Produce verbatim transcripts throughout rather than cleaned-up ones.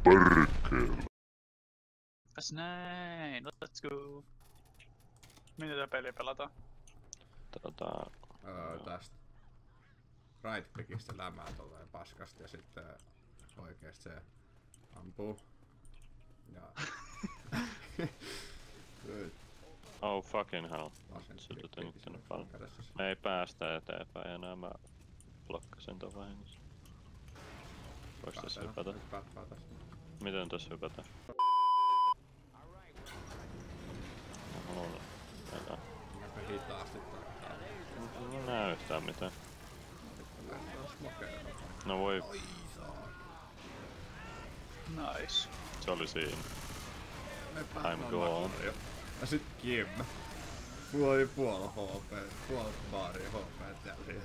perkele. Kas näin, let's go. Mitä tää peli pelataan? Tota... Öö, tästä right-clickistä lämää tolleen paskasti ja sitten oikeesti se ampuu. Ja... Oh fucking hell. Vasen Se on klikki tynkkänyt paljon. kädessä. Me ei päästä eteenpäin enää, mä blokkasin ton vahingossa. Voisi tässä hypätä? Hypätpää tässä. Miten tässä hypätä? Mä haluan mennä. Aika hitaasti tarkkaan. En mä näe yhtään mitään. Lähtee smokeilla. No voi, Oi saa. Nice. se oli siinä. Me I'm päästään gone. Mario. Ja sit Kim. Mulla oli puoli H P, puoli baaria H P jäljellä.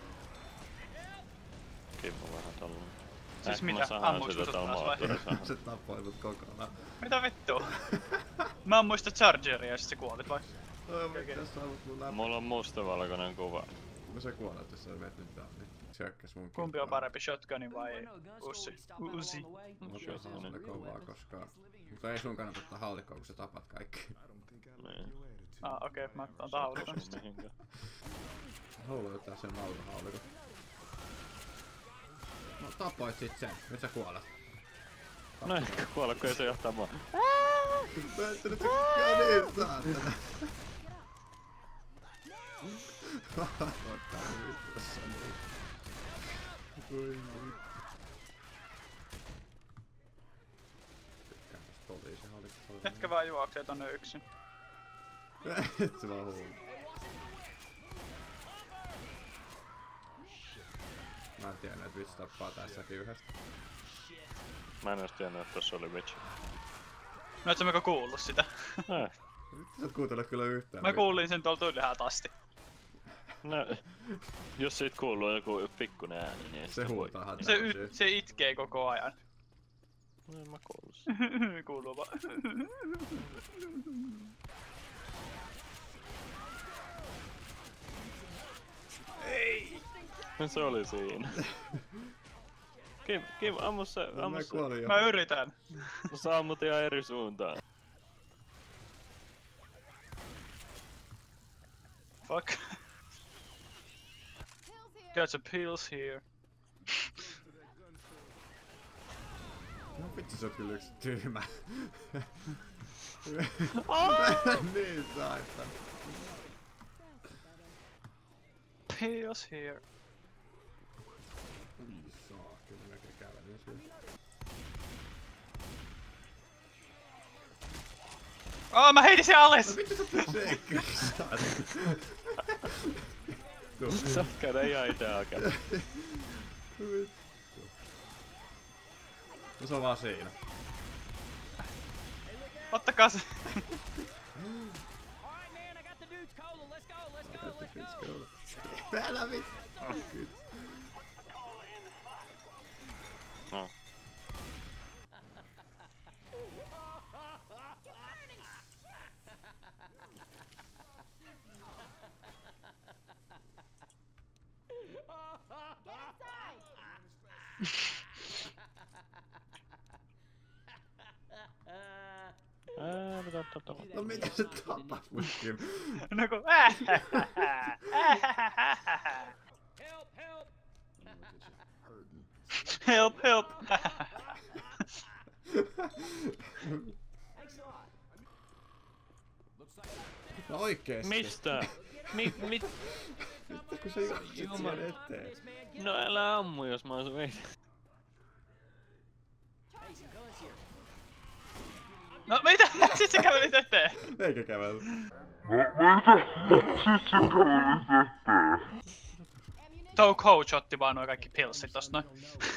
Kimmo vähän tollanen. Siis Ehkä mitä? mä saan Ammuks sitä sut täällä taas vai? moottorissa. Se tappoi mut kokonaan. Mitä vittua? Mä ammuin sitä chargeria ja sit sä kuolit vai? Oi mitä sä oot mun läpi? Mulla on mustavalkoinen kuva. No se kuolet jos sä vet nyt tää, niin tjökkäs mun Kumpi on kimpaan. parempi, shotguni vai Ussi? Uzi. Okei, se on sitä kovaa, koska... Mutta ei sun kannata ottaa haulikkoa, kun sä tapat kaikki. Niin. Ah okei, okay, mä otan haulikon sitten. Mihinkään. Haluaa jotain sen nautahaulikon. No tapoit sit sen, nyt sä kuolet. No ehkä kuole, kun ei se johtaa mua. Mä et nyt tykkää niin saatana. Ottaa nyt tossa niin. Oi vittu. Tykkään tästä poliisihaulikkoa. Jätkä vaan juoksee tonne yksin. Et se vaan huumaa. Mä en tiennyt, että vitsi tappaa tässäkin yhdestä. Mä en edes tiennyt, että tossa oli witch. No et sä mäkö kuullut sitä? Eh. Vittu sä et kuuntele kyllä yhtään. Mä kuulin sen tuolta ylhäältä asti. No, jos siitä kuuluu joku pikkunen ääni, niin Se sitä voi... huutaahan Se, täysin. y- se itkee koko ajan. No en mä kuullu sitä. Kuuluu vaan. Ei! Se oli siinä. Kim, Kim, ammu se, No, ammu mä se. kuolin jo. Mä yritän. Sä ammut ihan eri suuntaan. Fuck. Got some pills here. No vitsi sä oot kyllä yks tyhmä. Niin saitana. Pills here. Oi saa, kyllä mäkin kävelin siellä. Oh, mä heitin sen alas! No vittu sä teet seikkaa, saatana. Sä oot käydä ihan ite hakea. Vittu. No se on vaan siinä. Ottakaa se. Älä vittu. No. Ää, mitä tota? No mitä sä tapat mut Kim? No kun help, help! No oikeesti. Mistä? Mi, mit? Vittu kun sä juoksit siihen eteen. No älä ammu, jos mä oon sun veitä. No mitä? Sit sä kävelit eteen! Eikä kävellä. Tow Coach otti vaan nuo kaikki pillsit tosta noin.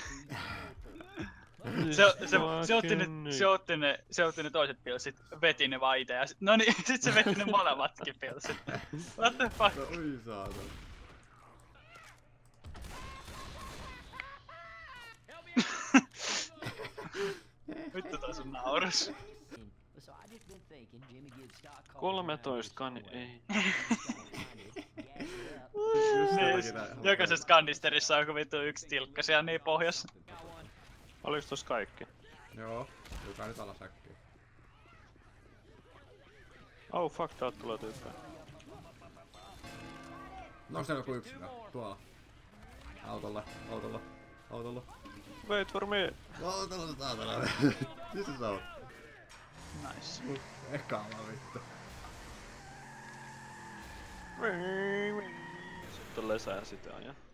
Se, se, se, otti ne, se, otti ne, se otti ne toiset pilsit, veti ne vaan ite ja sit, no niin, sit se veti ne molemmatkin pilsit. What the fuck? No oi saatana. Vittu taas on naurus. kolmetoista kani, ei. Niin, jokaisessa kanisterissa on joku vittu yksi tilkka siellä niin pohjassa. Oliks tossa kaikki? Joo, tulkaa nyt alas äkkiä. Oh fuck, täältä tulee tyyppejä. No onks joku yksilö? Tuolla. Autolla, autolla, autolla. Wait for me! Autolla, saatana. Missä sä oot? Nice. Ekaava vittu. Sitten on lesää sitä ja...